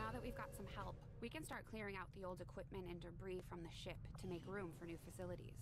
Now that we've got some help, we can start clearing out the old equipment and debris from the ship to make room for new facilities.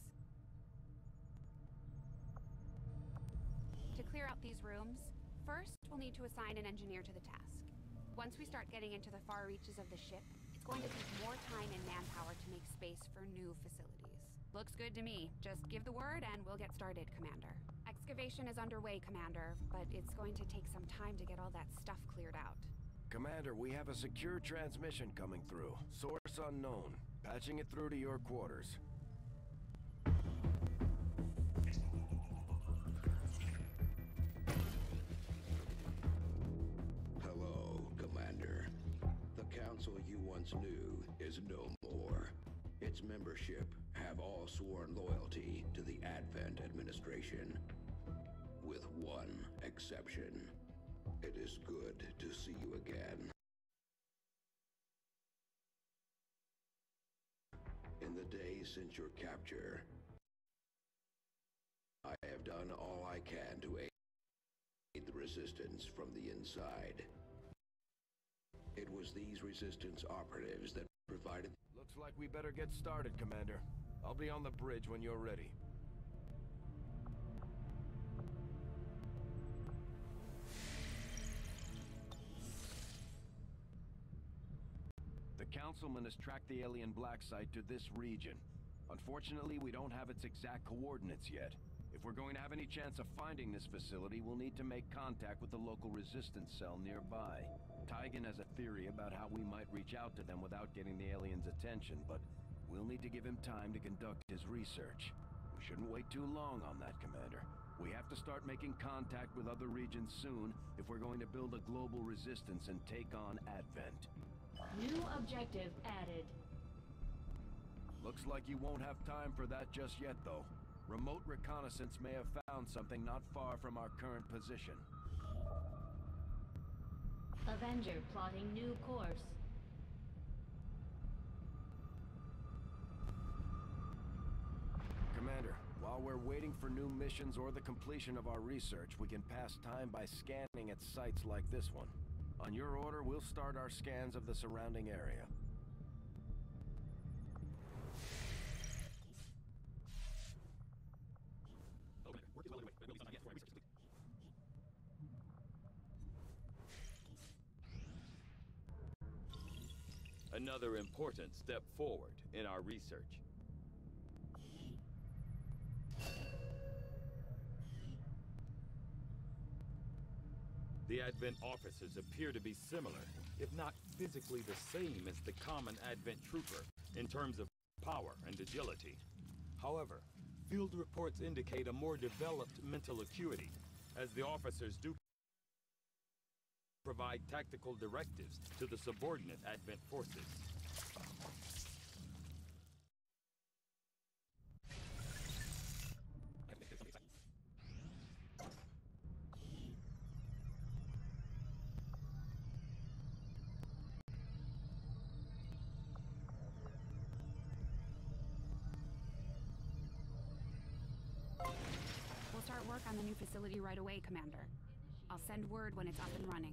To clear out these rooms, first we'll need to assign an engineer to the task. Once we start getting into the far reaches of the ship, it's going to take more time and manpower to make space for new facilities. Looks good to me. Just give the word and we'll get started, Commander. Excavation is underway, Commander, but it's going to take some time to get all that stuff cleared out. Commander, we have a secure transmission coming through. Source unknown. Patching it through to your quarters. Hello, Commander. The council you once knew is no more. Its membership have all sworn loyalty to the Advent administration. With one exception. It is good to see you again. In the days since your capture, I have done all I can to aid the resistance from the inside. It was these resistance operatives that provided... Looks like we better get started, Commander. I'll be on the bridge when you're ready. The Councilman has tracked the alien black site to this region. Unfortunately, we don't have its exact coordinates yet. If we're going to have any chance of finding this facility, we'll need to make contact with the local resistance cell nearby. Tygan has a theory about how we might reach out to them without getting the aliens' attention, but we'll need to give him time to conduct his research. We shouldn't wait too long on that, Commander. We have to start making contact with other regions soon if we're going to build a global resistance and take on Advent. New objective added. Looks like you won't have time for that just yet, though. Remote reconnaissance may have found something not far from our current position. Avenger plotting new course. Commander, while we're waiting for new missions or the completion of our research, we can pass time by scanning at sites like this one. On your order, we'll start our scans of the surrounding area. Another important step forward in our research. The Advent officers appear to be similar, if not physically the same as the common Advent trooper in terms of power and agility. However, field reports indicate a more developed mental acuity, as the officers do provide tactical directives to the subordinate Advent forces. We'll start work on the new facility right away, Commander. I'll send word when it's up and running.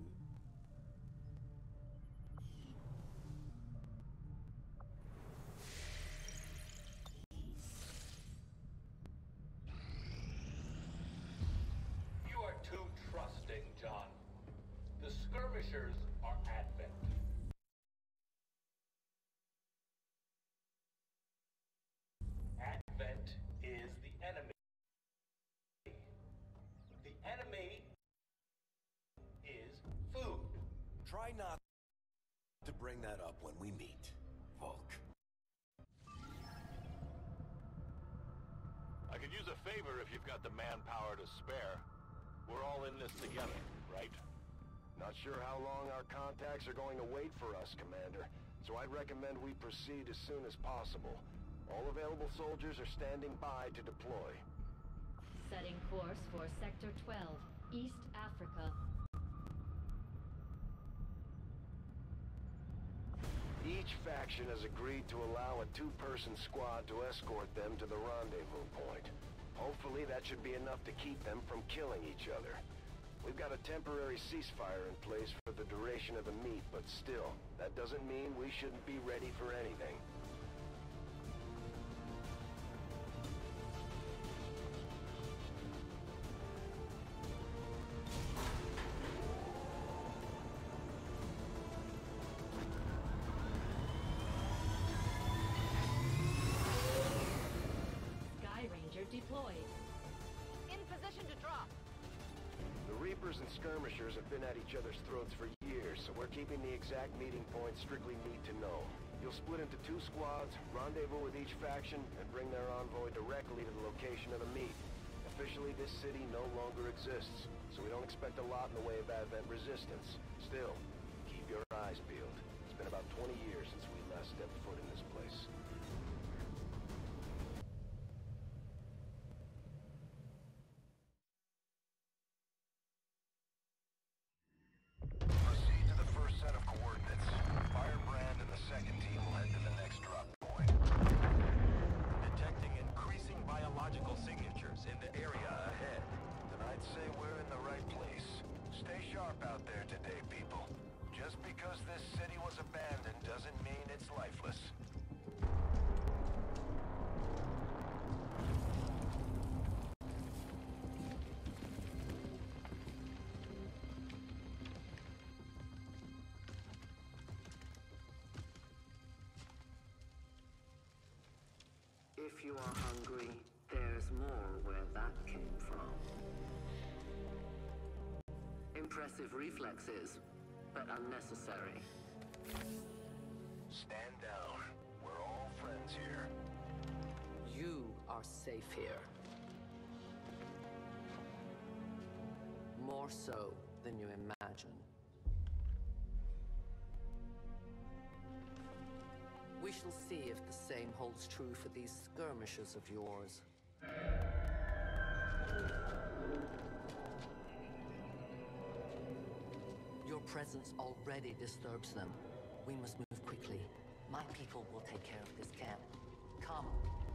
You are too trusting, John. The skirmishers are Advent. Advent is the enemy. The enemy is food. Try not to bring that up when we meet, Volk. I could use a favor if you've got the manpower to spare. We're all in this together, right? Not sure how long our contacts are going to wait for us, Commander, so I'd recommend we proceed as soon as possible. All available soldiers are standing by to deploy. Setting course for Sector 12, East Africa. Each faction has agreed to allow a two-person squad to escort them to the rendezvous point. Hopefully that should be enough to keep them from killing each other. We've got a temporary ceasefire in place for the duration of the meet, but still, that doesn't mean we shouldn't be ready for anything. Deployed. In position to drop. The Reapers and Skirmishers have been at each other's throats for years, so we're keeping the exact meeting point strictly need to know. You'll split into 2 squads, rendezvous with each faction, and bring their envoy directly to the location of the meet. Officially, this city no longer exists, so we don't expect a lot in the way of Advent resistance. Still, keep your eyes peeled. It's been about 20 years since we last stepped foot in this place. If you are hungry, there's more where that came from. Impressive reflexes, but unnecessary. Stand down. We're all friends here. You are safe here. More so than you imagine. We shall see if the same holds true for these skirmishers of yours. Your presence already disturbs them. We must move quickly. My people will take care of this camp. Come.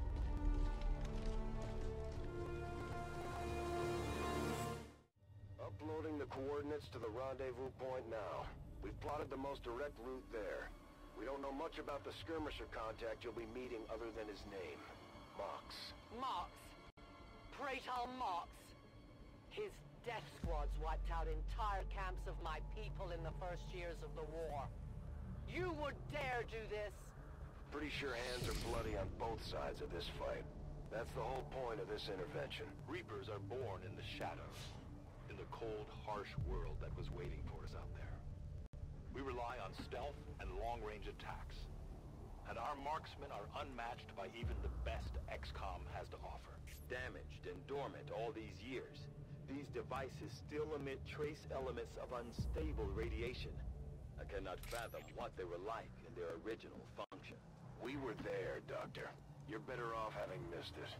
Uploading the coordinates to the rendezvous point now. We've plotted the most direct route there. We don't know much about the skirmisher contact you'll be meeting other than his name. Mox. Mox. Praetor Mox. His death squads wiped out entire camps of my people in the first years of the war. You would dare do this? Pretty sure hands are bloody on both sides of this fight. That's the whole point of this intervention. Reapers are born in the shadows, in the cold, harsh world that was waiting for us out there. We rely on stealth and long-range attacks. And our marksmen are unmatched by even the best XCOM has to offer. Damaged and dormant all these years, these devices still emit trace elements of unstable radiation. I cannot fathom what they were like in their original function. We were there, Doctor. You're better off having missed it.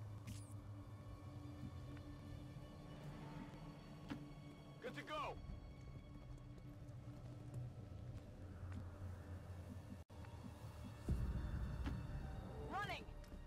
Good to go! Running!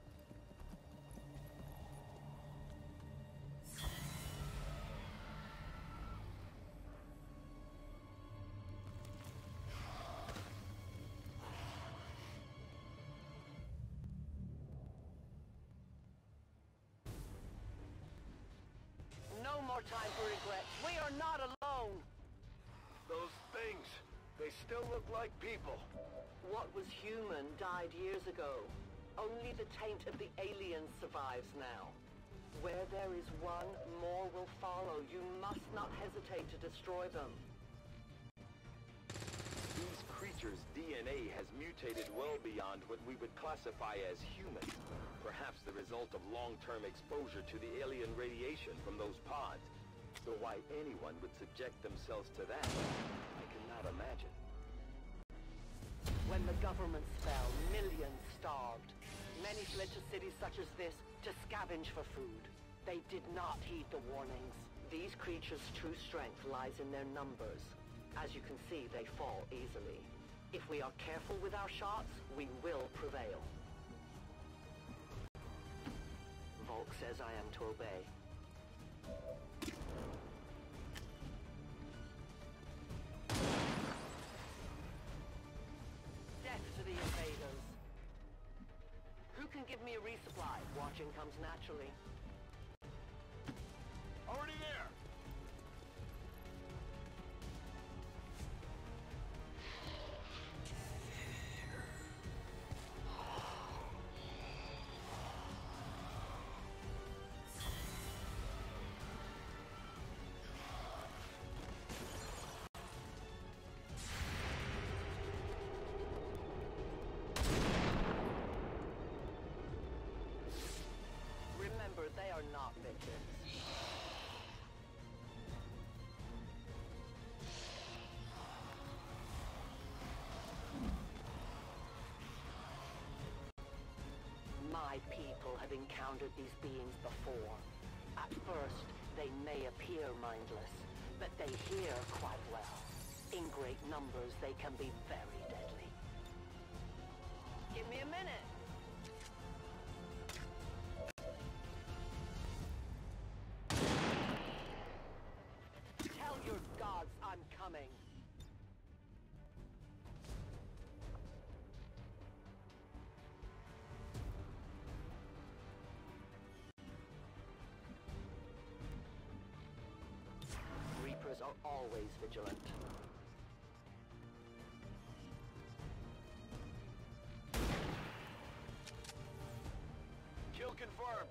No more time for regrets. We are not alone. Those things, they still look like people. What was human died years ago. Only the taint of the aliens survives now. Where there is one, more will follow. You must not hesitate to destroy them. These creatures' DNA has mutated well beyond what we would classify as human. Perhaps the result of long-term exposure to the alien radiation from those pods. Though why anyone would subject themselves to that, I cannot imagine. When the governments fell, millions starved. Many fled to cities such as this to scavenge for food. They did not heed the warnings. These creatures' true strength lies in their numbers. As you can see, they fall easily. If we are careful with our shots, we will prevail. Volk says I am to obey. give me a resupply. Watching comes naturally. Already there! Remember, they are not victims. My people have encountered these beings before. At first, they may appear mindless, but they hear quite well. In great numbers, they can be very deadly. Give me a minute. Tell your gods I'm coming. Reapers are always vigilant. Kill confirmed.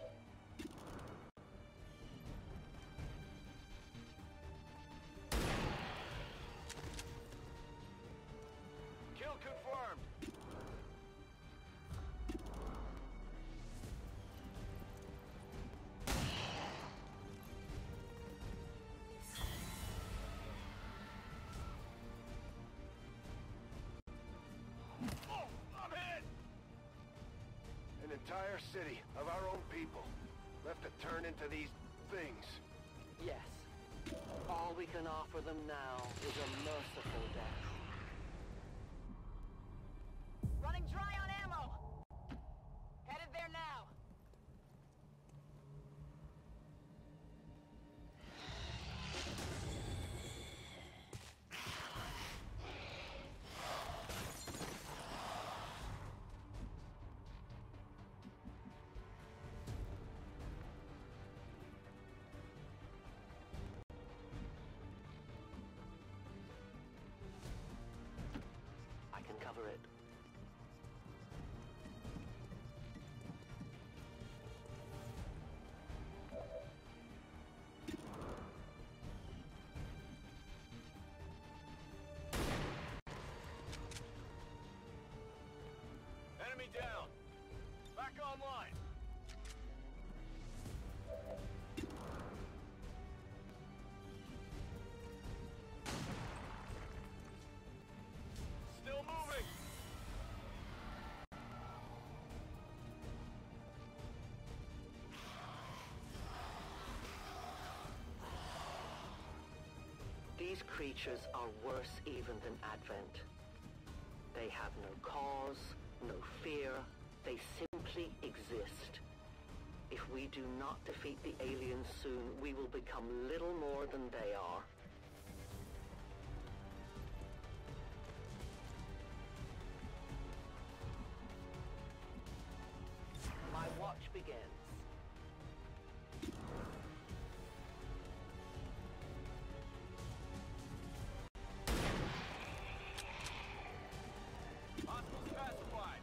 Kill confirmed. Oh, I'm hit! An entire city of our own people left to turn into these things. Yes. All we can offer them now is a merciful death. Running dry on ammo! Headed there now. I can cover it. Enemy down. Back online. Still moving. These creatures are worse even than Advent. They have no cause, no fear. They simply exist. If we do not defeat the aliens soon, we will become little more than they are. My watch begins. Hostiles pacified.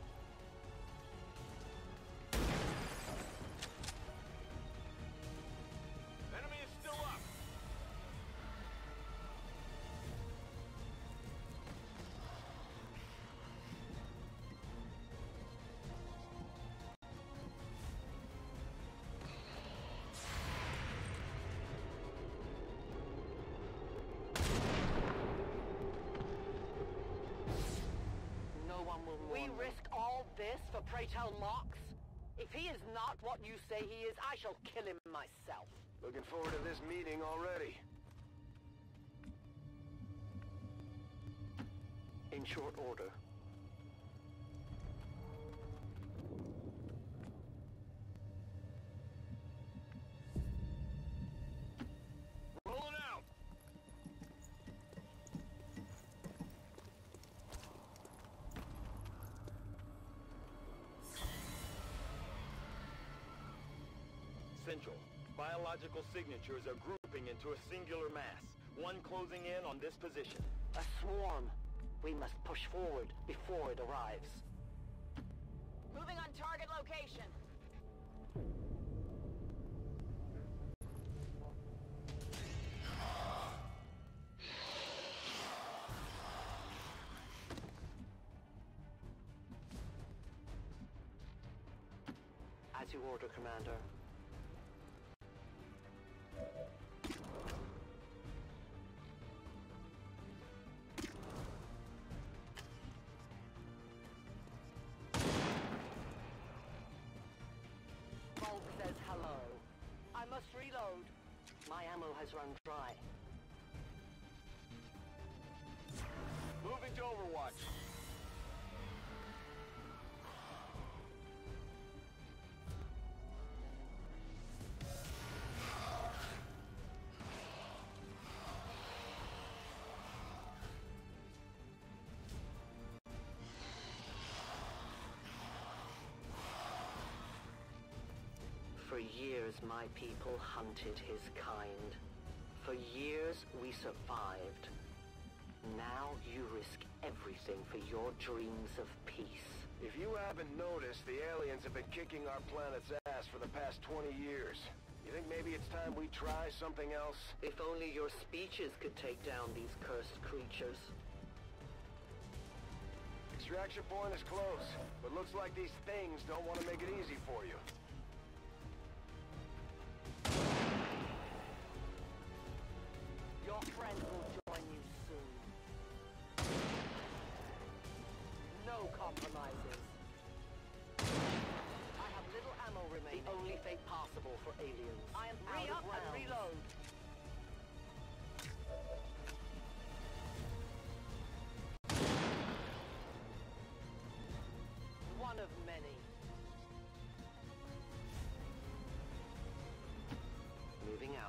Enemy is still up. No one will warn them. We risk all this for Pray Tell Mox? If he is not what you say he is, I shall kill him myself. Looking forward to this meeting already. In short order. Rolling out. Central. Biological signatures are grouping into a singular mass, one closing in on this position. A swarm. We must push forward before it arrives. Moving on target location. As you order, Commander. Volk says hello. I must reload. My ammo has run dry. Moving to Overwatch. For years, my people hunted his kind. For years, we survived. Now you risk everything for your dreams of peace. If you haven't noticed, the aliens have been kicking our planet's ass for the past 20 years. You think maybe it's time we try something else? If only your speeches could take down these cursed creatures. Extraction point is close, but looks like these things don't want to make it easy for you. Your friend will join you soon. No compromises. I have little ammo remaining. The only fate possible for aliens. I am out of rounds. And reload. One of many. Moving out.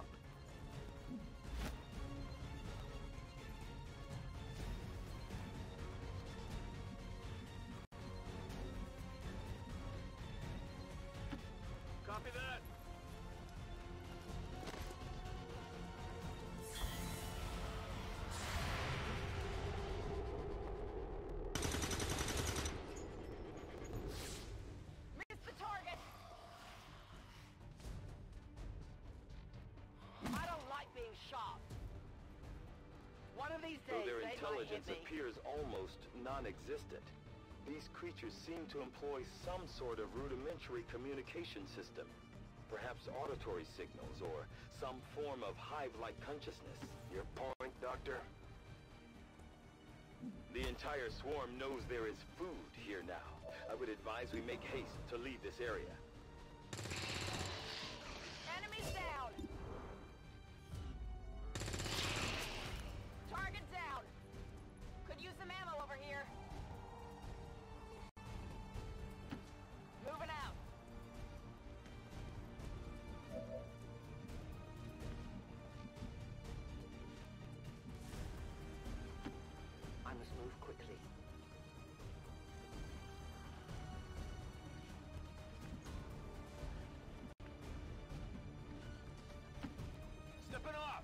Copy that. Miss the target! I don't like being shot. One of these Though days, their they might intelligence hit me. appears almost non-existent, these creatures seem to employ some sort of rudimentary communication system. Perhaps auditory signals or some form of hive-like consciousness. Your point, Doctor? The entire swarm knows there is food here now. I would advise we make haste to leave this area. Enemies down! Target down! Could use some ammo over here. Moving out. I must move quickly. Stepping off!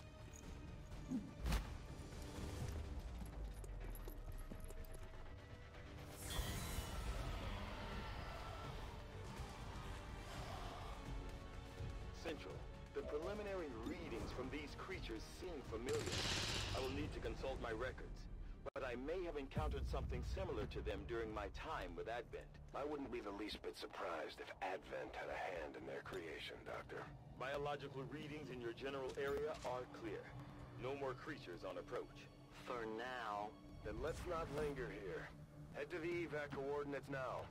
Central, the preliminary readings from these creatures seem familiar. I will need to consult my records, but I may have encountered something similar to them during my time with Advent. I wouldn't be the least bit surprised if Advent had a hand in their creation, Doctor. Biological readings in your general area are clear. No more creatures on approach. For now. Then let's not linger here. Head to the evac coordinates now.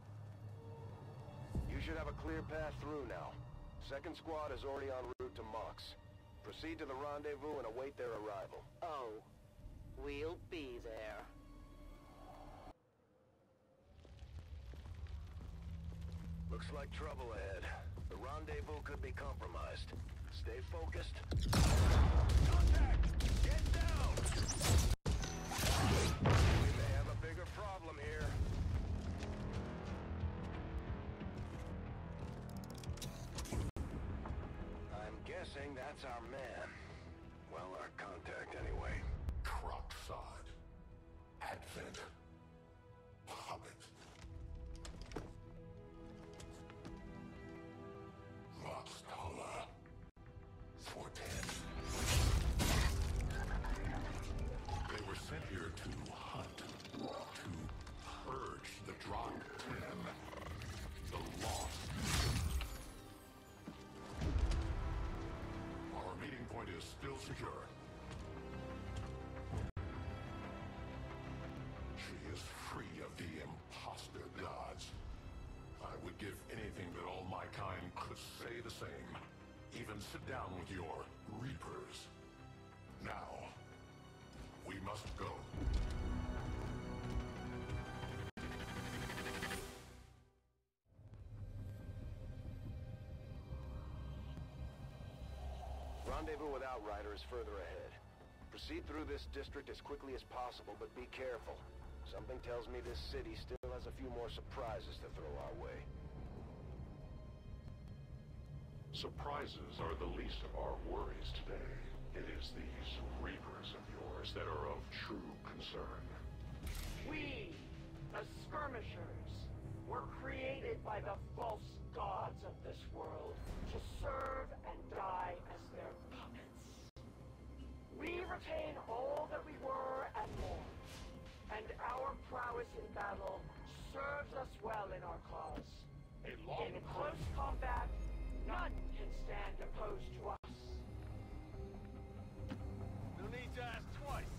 You should have a clear path through now. Second squad is already en route to Mox. Proceed to the rendezvous and await their arrival. Oh, we'll be there. Looks like trouble ahead. The rendezvous could be compromised. Stay focused. Contact! Get down! We may have a bigger problem here. That's our man. Well, our contact anyway. Crocksod. Advent. Puppet. Voxtola. 410. They were sent here to hunt. To purge the Drop 10. The Lost. Our meeting point is still secure. She is free of the imposter gods. I would give anything that all my kind could say the same. Even sit down with your Reapers. Now, we must go. Rendezvous with Outrider is further ahead. Proceed through this district as quickly as possible, but be careful. Something tells me this city still has a few more surprises to throw our way. Surprises are the least of our worries today. It is these Reapers of yours that are of true concern. We, the Skirmishers, were created by the false gods of this world to serve and die as their puppets. We retain all that we were and more, and our prowess in battle serves us well in our cause. In close combat, none can stand opposed to us. No need to ask twice.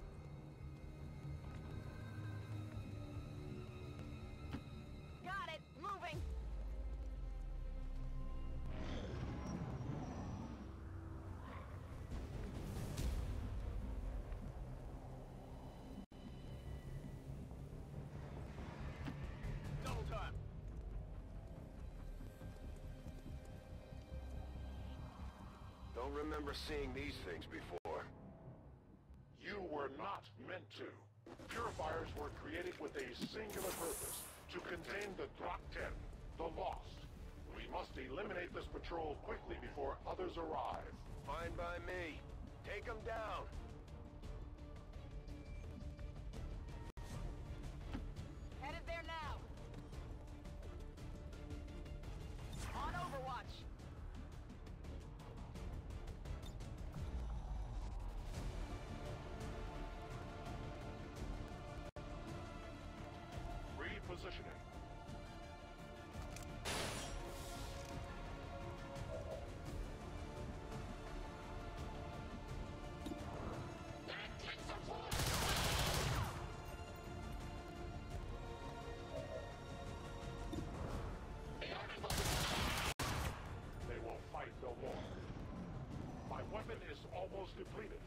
Got it. Moving. Double time. Don't remember seeing these things before. You were not meant to. Purifiers were created with a singular purpose, to contain the Drop 10, the Lost. We must eliminate this patrol quickly before others arrive. Fine by me. Take them down. Headed there now. On Overwatch. Repositioning. They will fight no more. My weapon is almost depleted.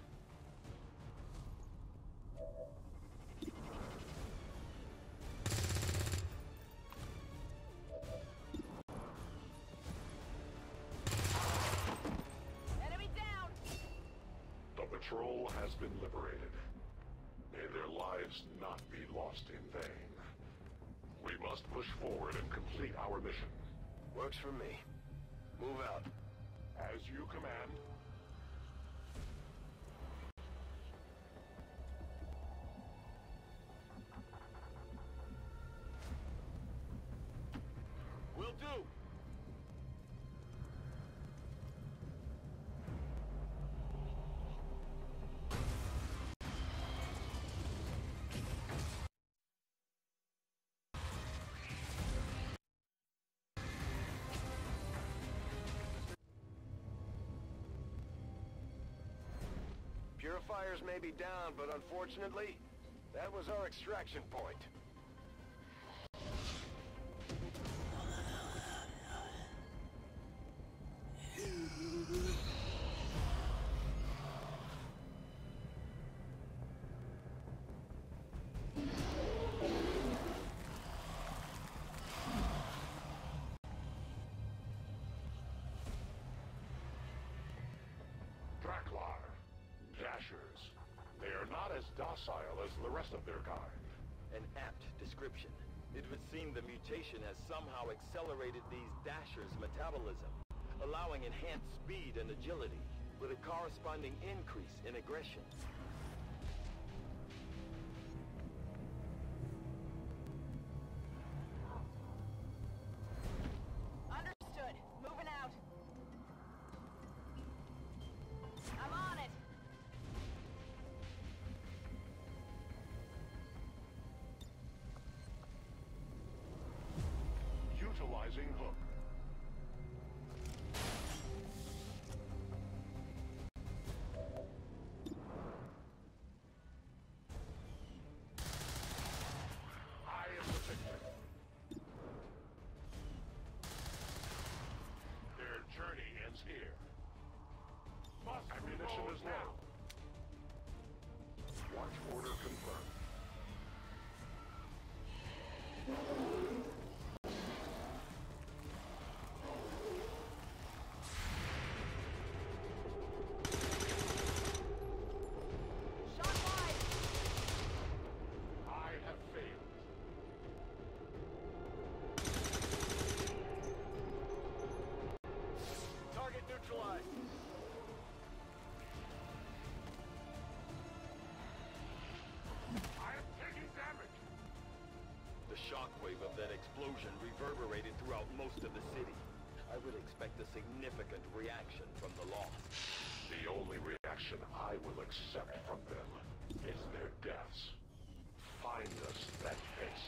Enemy down. The patrol has been liberated. May their lives not be lost in vain. We must push forward and complete our mission. Works for me. Move out. As you command. Will do. Purifiers may be down, but unfortunately, that was our extraction point. Draklar. Dashers. They are not as docile as the rest of their kind. An apt description. It would seem the mutation has somehow accelerated these Dashers' metabolism, allowing enhanced speed and agility. with a corresponding increase in aggression. Understood. Moving out. I'm on it. Utilizing hook. I am the victor. Their journey ends here. Ammunition is low. Watch order confirmed. Shot wide. I have failed. Target neutralized. I am taking damage. The shockwave of that explosion reverberated throughout most of the city. I would expect a significant reaction from the Lost. The only reaction I will accept from them is their deaths. Find us that face.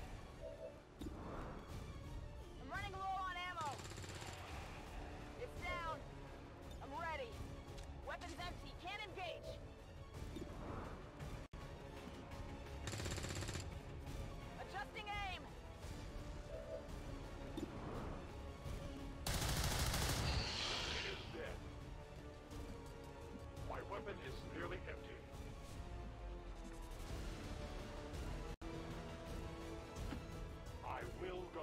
I'm running low on ammo. It's down. I'm ready. Weapons empty. Can't engage. Adjusting aim. It is dead. My weapon is nearly empty. I will go.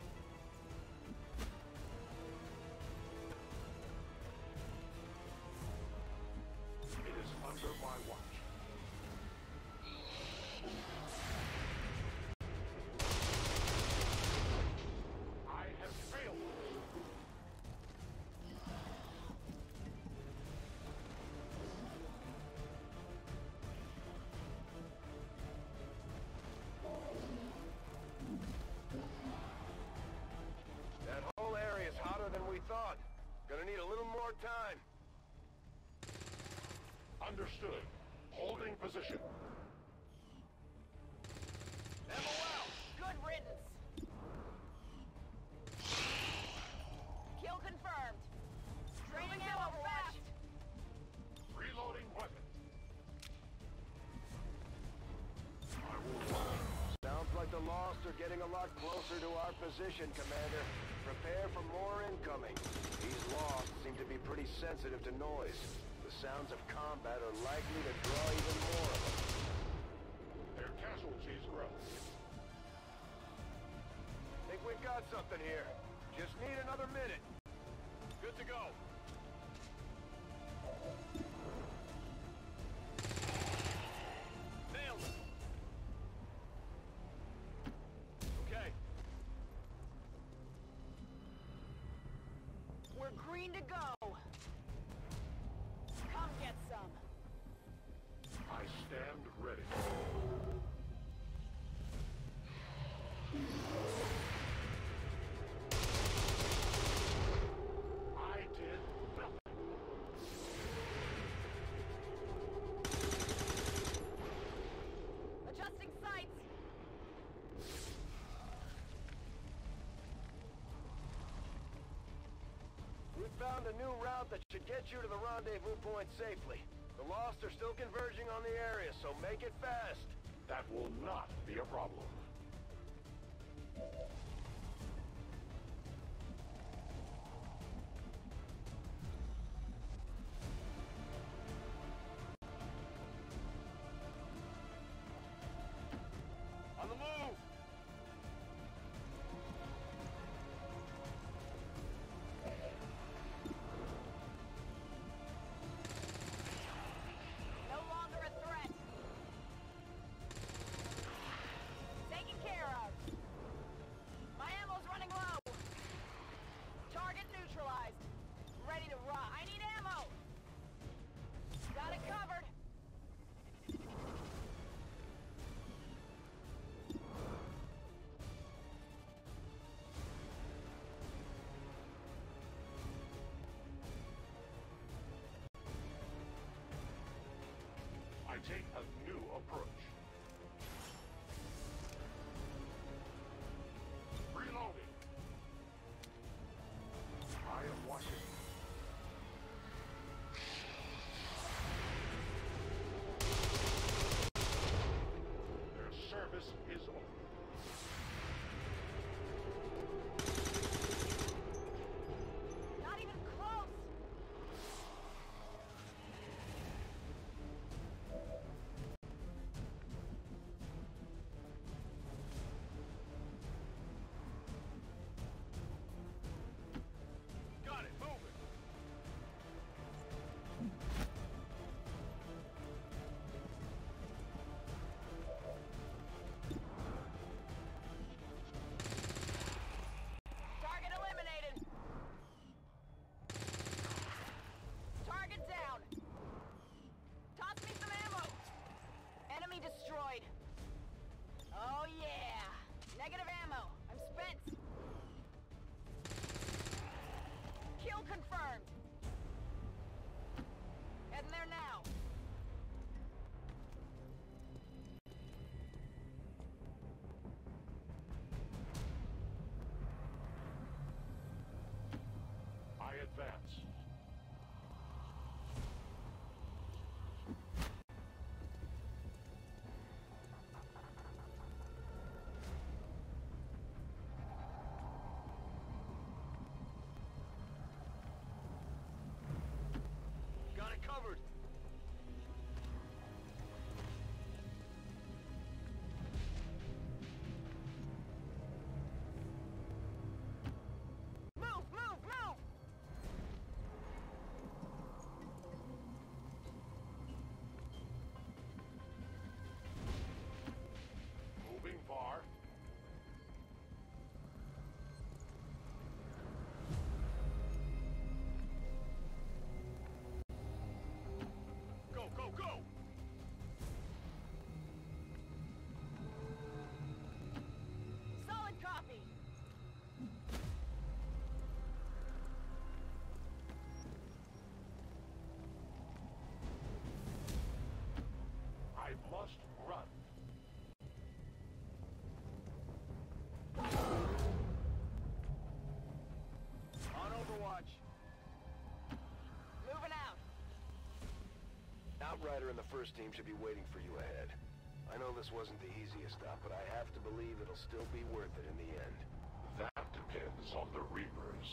It is under my watch. I have failed. That whole area is hotter than we thought. Gonna need a little more time. Understood. Holding position. Ammo out. Good riddance. Kill confirmed. Draining ammo fast. Reloading weapon. Sounds like the Lost are getting a lot closer to our position, Commander. Prepare for more incoming. These Lost seem to be pretty sensitive to noise. The sounds of combat are likely to draw even more of them. Their casualties grow. Think we've got something here. Just need another minute. Good to go. Nailed it. Okay. We're green to go. Come get some. I stand ready. I did nothing. Adjusting sights. We found a new route that should get you to the rendezvous point safely. The Lost are still converging on the area, so make it fast. That will not be a problem. On the move! No longer a threat. Taken care of. take a new approach. Reloading. I am watching. Their service is over. Not even close! Got it, moving! Target eliminated! Target down! Toss me some ammo! Enemy destroyed! Oh yeah! Negative ammo! I'm spent! Kill confirmed! Heading there now! I advance. Got it covered! Move! Move! Move! Moving far. Go, go, go! Solid copy! I must run. On Overwatch. Moving out! Outrider and the first team should be waiting for you ahead. I know this wasn't the easiest stop, but I have to believe it'll still be worth it in the end. That depends on the Reapers.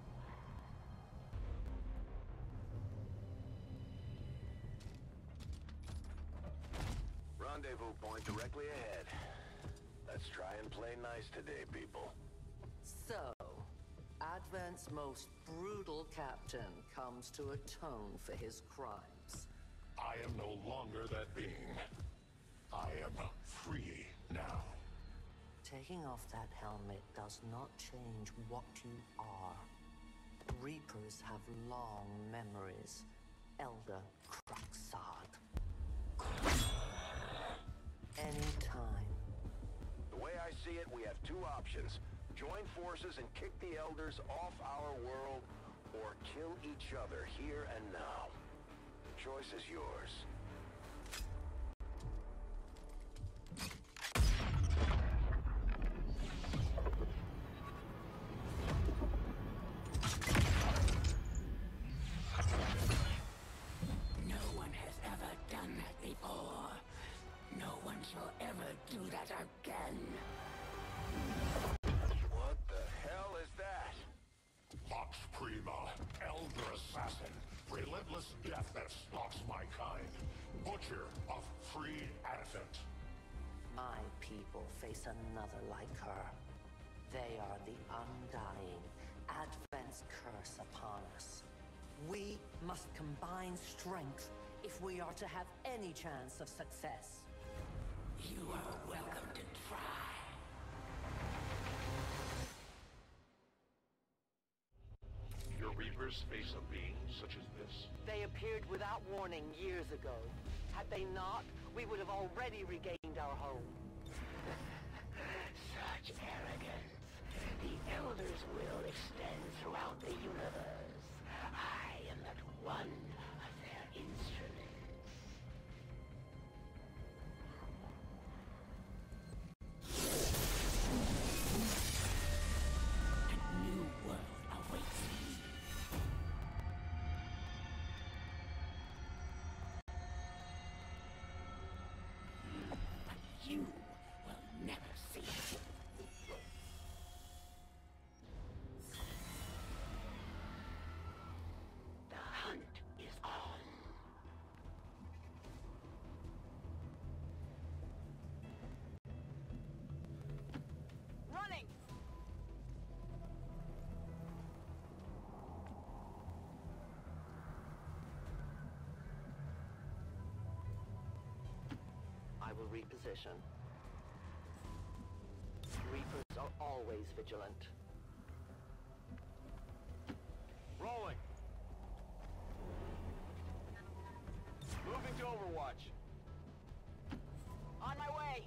Rendezvous point directly ahead. Let's try and play nice today, people. So, Advent's most brutal captain comes to atone for his crimes. I am no longer that being. I am free now. Taking off that helmet does not change what you are. Reapers have long memories. Elder Craxad. Anytime. The way I see it, we have two options. Join forces and kick the Elders off our world, or kill each other here and now. The choice is yours. No one has ever done that before. No one shall ever do that again. What the hell is that? Vox Prima, Elder Assassin, relentless death that stalks my kind, Butcher of free Advent. My people face another like her. They are the undying, Advent's curse upon us. We must combine strength if we are to have any chance of success. You are welcome to try. Your Reapers face a being such as this? They appeared without warning years ago. Had they not, we would have already regained our home. Such arrogance. The Elder's will extends throughout the universe. I am but one of their instruments. you will never see. The hunt is on. Running! I will reposition. Reapers are always vigilant. Rolling. Moving to Overwatch. On my way!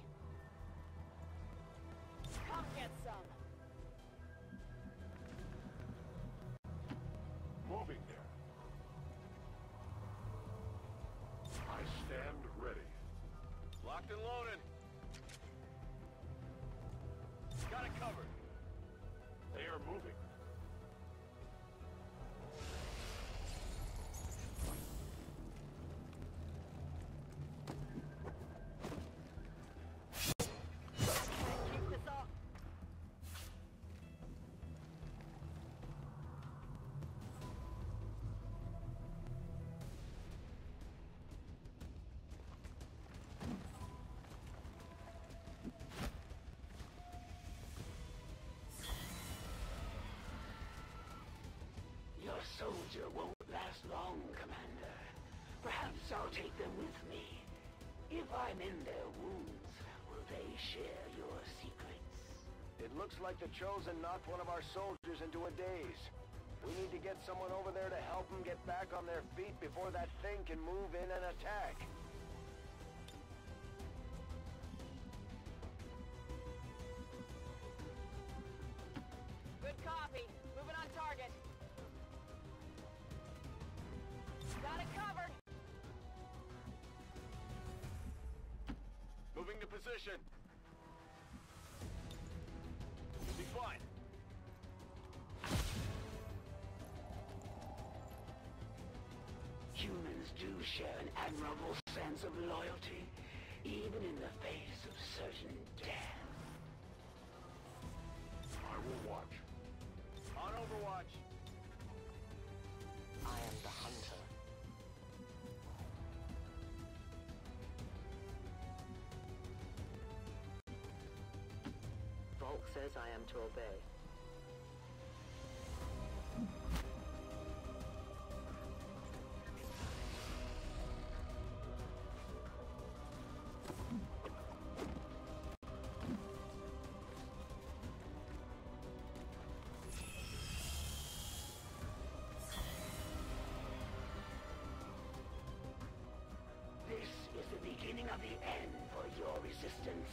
Come get some! Moving there. I stand ready. Locked and loaded. Got it covered. They are moving. Keep this up! Your soldier won't last long, Commander. Perhaps I'll take them with me. If I'm in their wounds, will they share your secrets? It looks like the Chosen knocked one of our soldiers into a daze. We need to get someone over there to help them get back on their feet before that thing can move in and attack. Good copy. Moving on target. Got it covered. Moving to position. You'll be fine. Humans do share an admirable sense of loyalty, even in the face of certain death. I will watch. On Overwatch. I am the hunter. Volk says I am to obey. This is the beginning of the end for your resistance.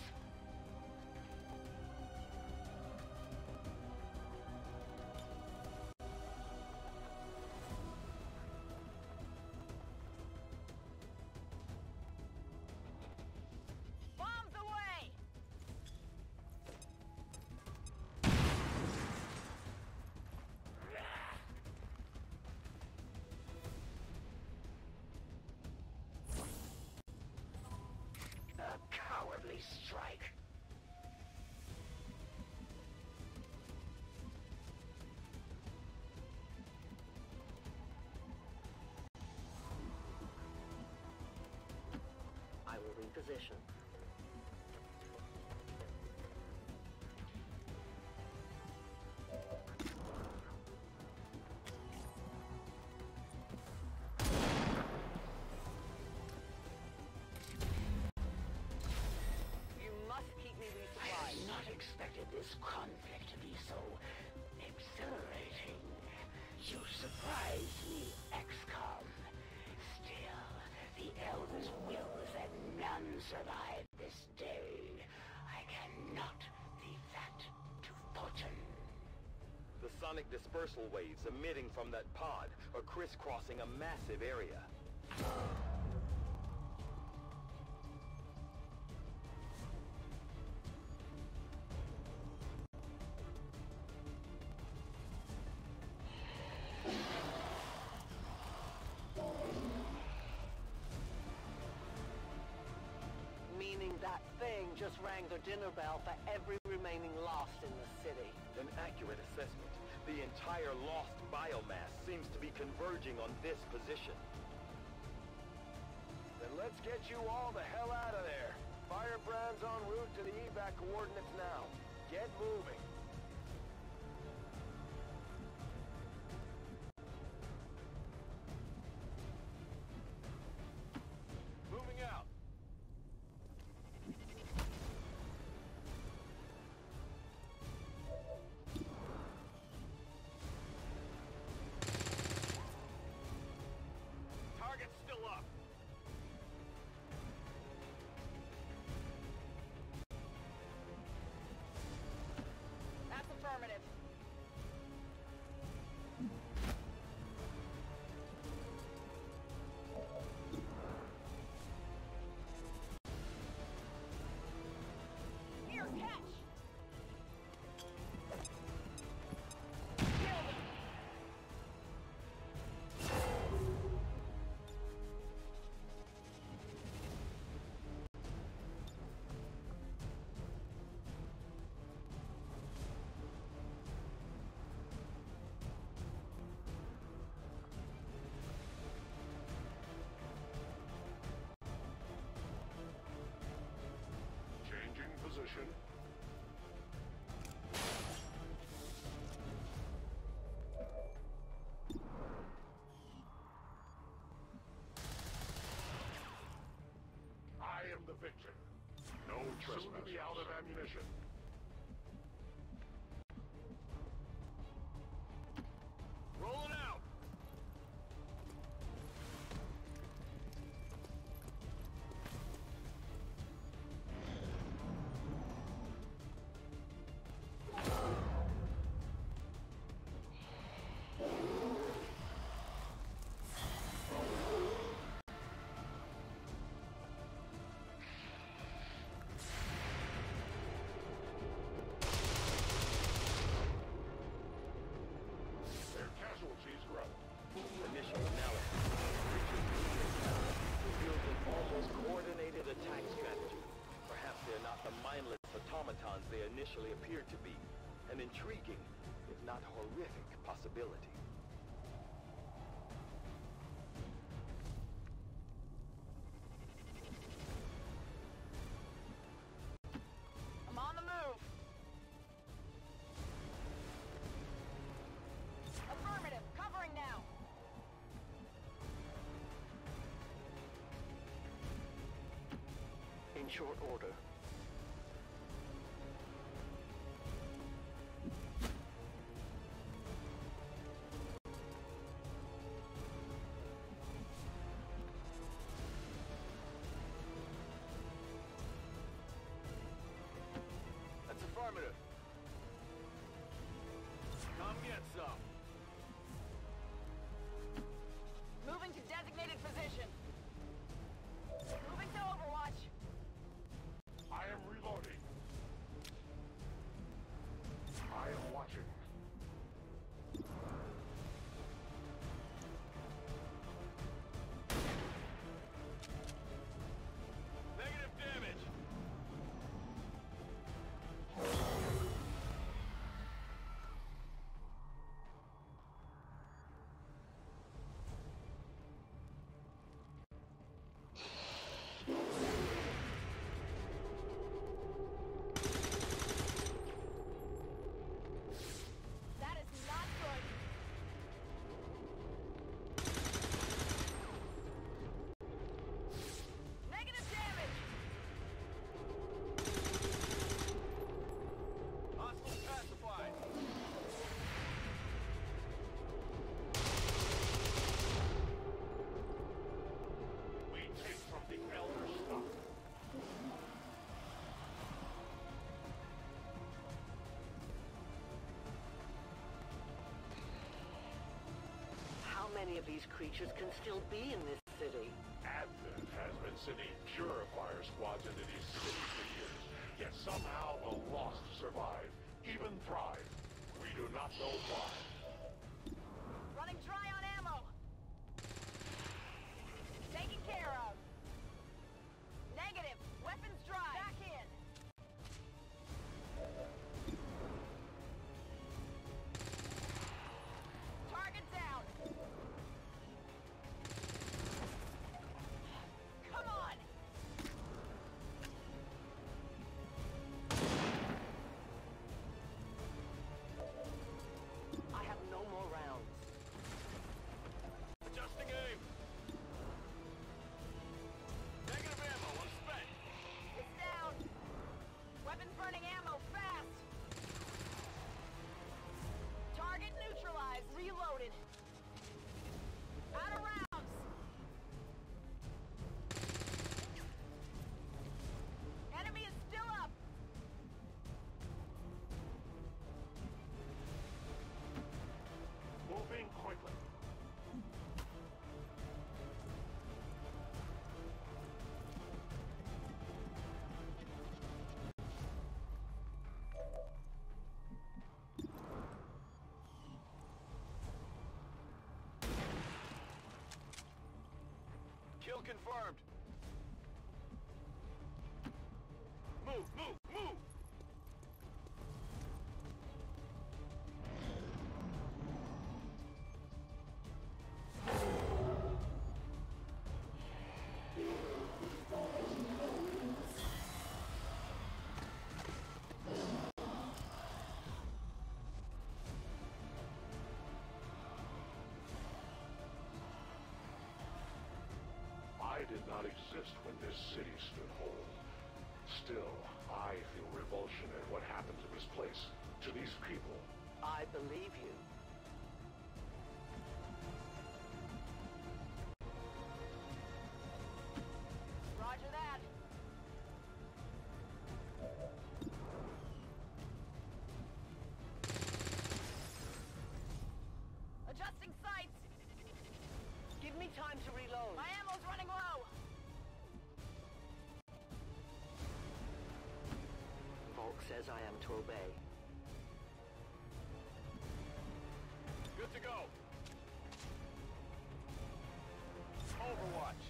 Bombs away! A cowardly strike. I will reposition. You must keep me I resupplied. had not expected this conflict to be so exhilarating. You surprised me, XCOM. Still, the Elder's will is that none survive this day. I cannot leave that to fortune. The sonic dispersal waves emitting from that pod are crisscrossing a massive area. meaning that thing just rang the dinner bell for every remaining Lost in the city. An accurate assessment. The entire Lost biomass seems to be converging on this position. Then let's get you all the hell out of there. Firebrand's en route to the evac coordinates now. Get moving. Moving out. Target's still up. That's affirmative. Here, catch! Killed him! Changing position. I am the victim. No trespassing. Soon to be out of ammunition. Rolling out. Their casualties grow. Initial analysis reveals an almost coordinated attack strategy. Perhaps they're not the mindless automatons they initially appeared to be. An intriguing, if not horrific, possibility. I'm on the move. Affirmative. Covering now. In short order. That's affirmative. Come get some. Moving to designated position. Moving to Overwatch. I am reloading. I am watching. Negative damage. That is not good. Negative damage. Hostile pacified. We take from the elder stock. How many of these creatures can still be in this city? Advent has been sending purifier squads into these cities for years, yet somehow the Lost survive, even thrive. We do not know why. Running dry on ammo. Taken care of. Negative. Weapons confirmed. Move, move, move! I did not exist when this city stood whole. Still, I feel revulsion at what happened to this place, to these people. I believe you. Roger that. Adjusting sights. Give me time to reload. My ammo's running low. Volk says I am to obey. Good to go. Overwatch.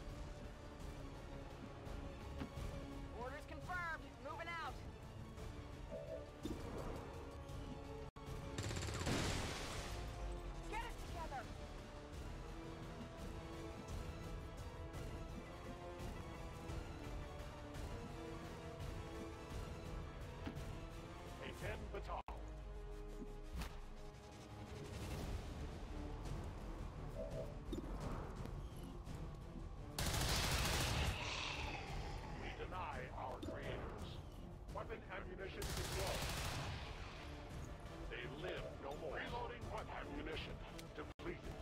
Orders confirmed. Moving out. Get it together. Eten Batal. We deny our creators. Weapon ammunition is low. They live no more. Reloading weapon ammunition. Depleted.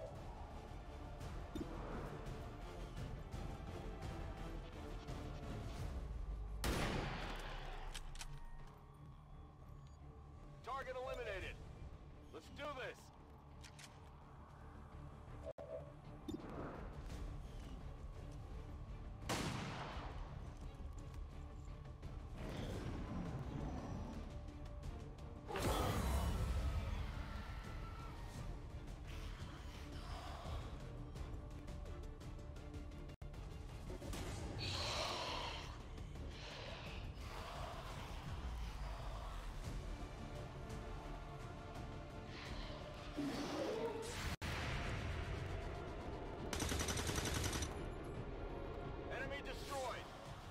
Target eliminated. Let's do this. Enemy destroyed.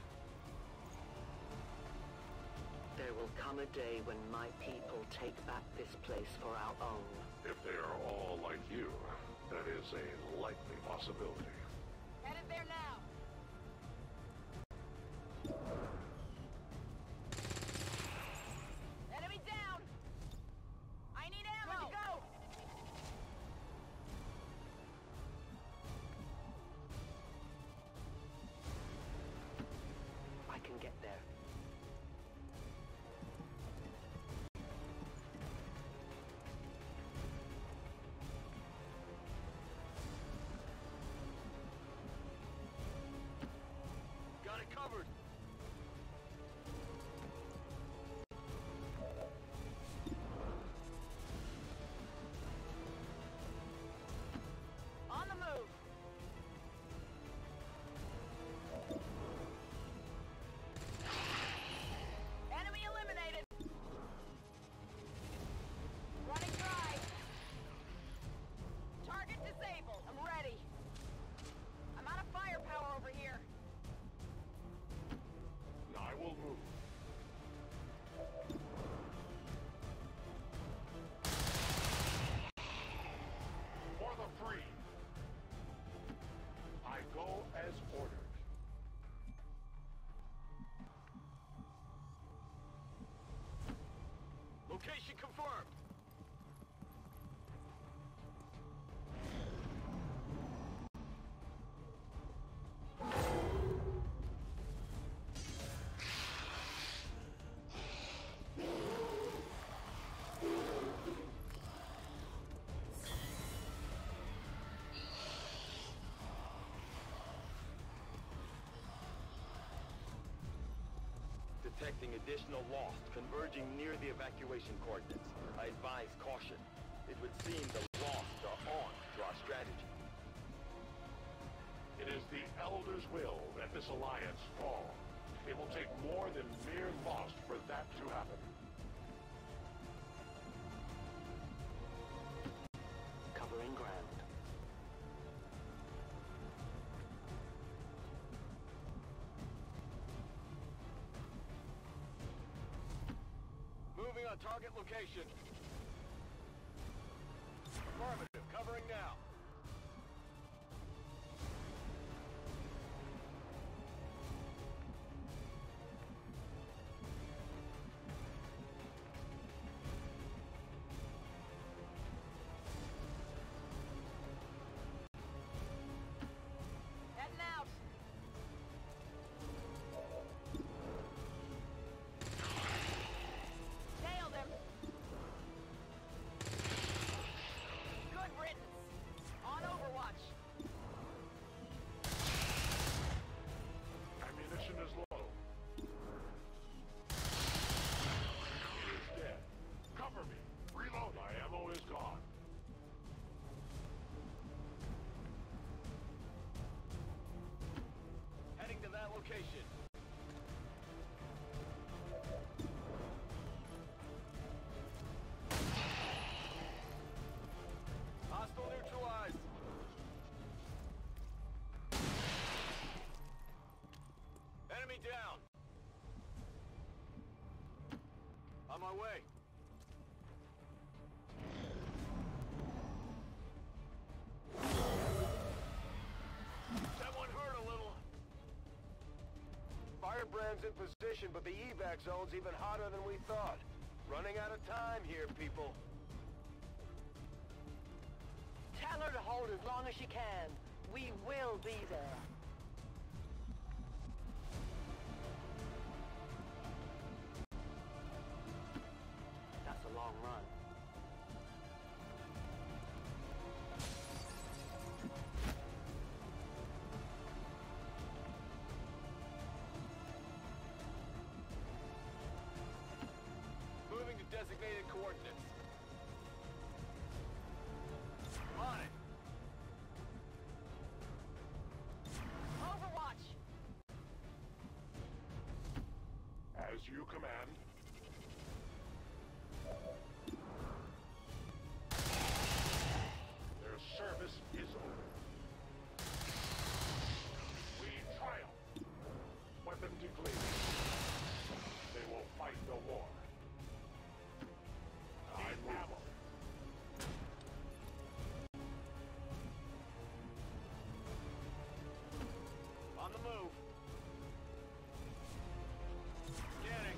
There will come a day when my people take back this place for our own. If they are all like you, that is a likely possibility. Headed there now. Enemy down. I need ammo. Good to go. I can get there. Got it covered. On the move. Enemy eliminated. Running dry. Target disabled. I'm ready. I'm out of firepower over here. I will move. For the free. I go as ordered. Location confirmed. Detecting additional lost converging near the evacuation coordinates. I advise caution. It would seem the lost are on to our strategy. It is the Elder's will that this alliance fall. It will take more than mere loss for that to happen. Covering ground. Moving on target location. Affirmative, covering now. Heading out. Nailed him. Good riddance. On Overwatch. Ammunition is low. It is dead. Cover me. Reload. My ammo is gone. Heading to that location. Hostile neutralized. Enemy down. On my way. That one hurt a little. Firebrand's in position, but the evac zone's even hotter than we thought. Running out of time here, people. Tell her to hold as long as she can. We will be there. That's a long run. Moving to designated coordinates. On it. Overwatch. As you command. Their service is over. We triumph. Weapon depleted. They will fight the war. Need ammo. On the move. Scanning.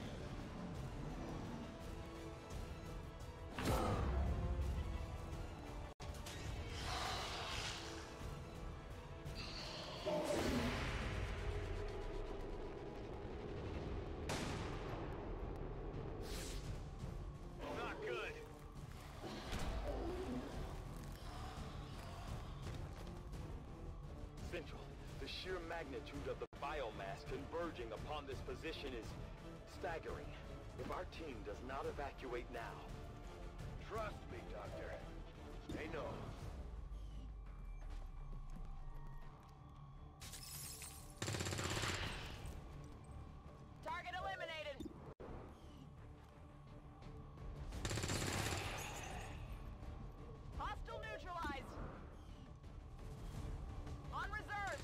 Not good. Central, the sheer magnitude of the biomass converging upon this position is staggering. If our team does not evacuate now... Trust me, Doctor. They know. Target eliminated. Hostile neutralized. On reserve.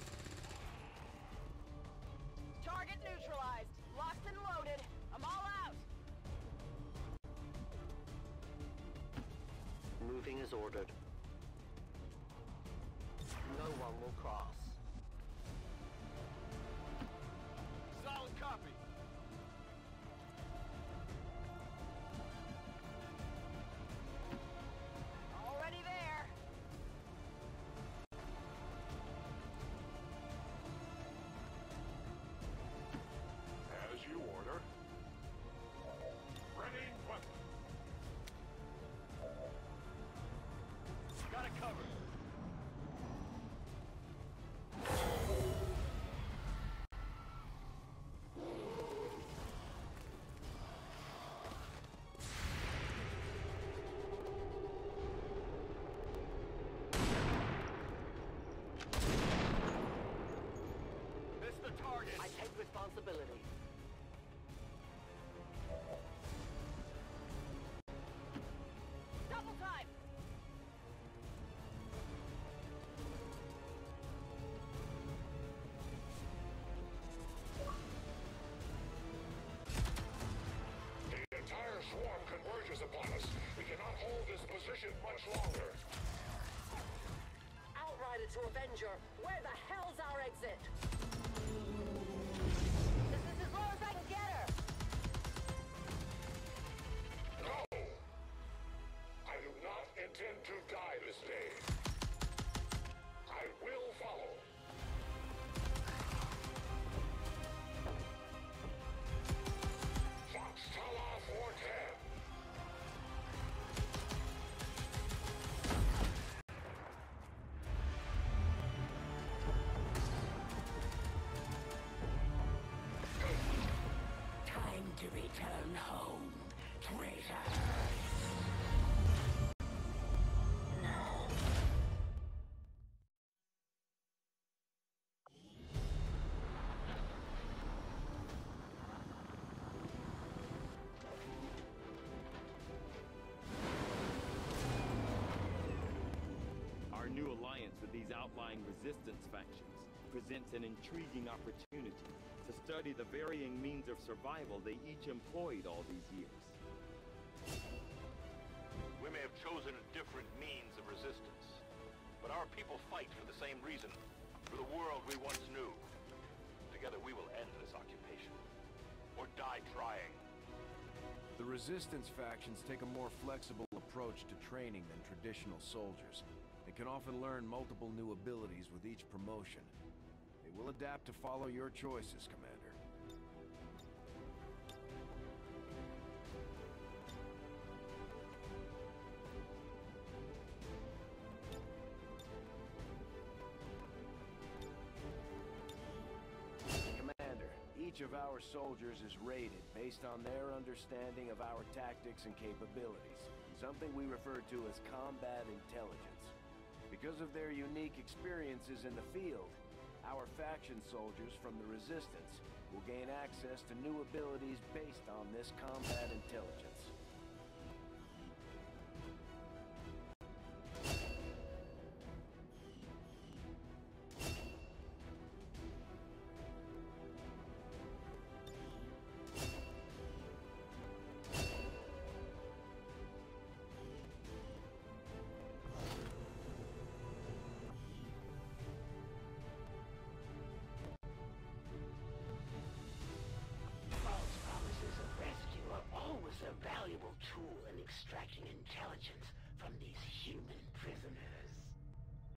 Target neutralized. Locked and loaded. I'm all out. Moving as ordered. No one will cross. Solid copy. Already there. As you order. Ready, weapon. Got it covered. responsibility. Double time! The entire swarm converges upon us. We cannot hold this position much longer. Outrider to Avenger, where the hell's our exit? This is as low as I can get her! No! I do not intend to die this day. I will follow. Fox Tala 410. Time to return home, traitor. Our new alliance with these outlying resistance factions presents an intriguing opportunity to study the varying means of survival they each employed all these years. We may have chosen a different means of resistance, but our people fight for the same reason, for the world we once knew. Together we will end this occupation, or die trying. The Resistance factions take a more flexible approach to training than traditional soldiers, and can often learn multiple new abilities with each promotion. They will adapt to follow your choices, Commander. Commander, each of our soldiers is rated based on their understanding of our tactics and capabilities, something we refer to as combat intelligence. Because of their unique experiences in the field, our faction soldiers from the Resistance will gain access to new abilities based on this combat intelligence. False promises of rescue are always a valuable tool in extracting intelligence from these human